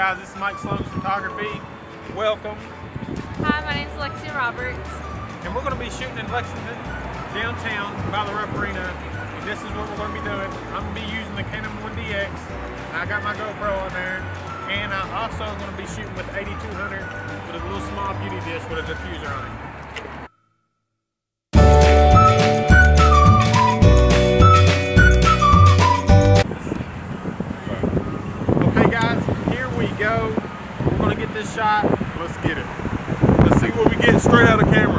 guys, this is Mike Sloan's Photography. Welcome. Hi, my name is Alexia Roberts. And we're going to be shooting in Lexington, downtown, by the Rupp Arena. And this is what we're going to be doing. I'm going to be using the Canon 1DX. I got my GoPro on there. And I'm also going to be shooting with 8200 with a little small beauty dish with a diffuser on it. Go. We're gonna get this shot. Let's get it. Let's see what we get straight out of camera.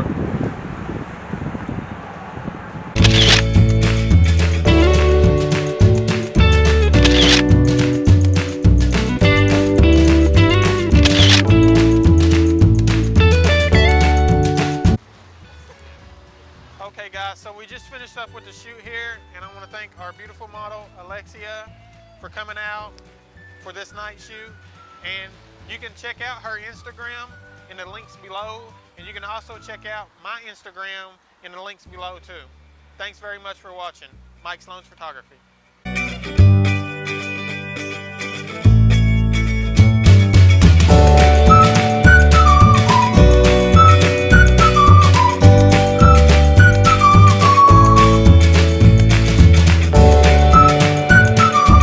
Okay guys, so we just finished up with the shoot here, and I want to thank our beautiful model Alexia for coming out for this night shoot. And you can check out her Instagram in the links below, and you can also check out my Instagram in the links below too. Thanks very much for watching. Mike Sloan's Photography.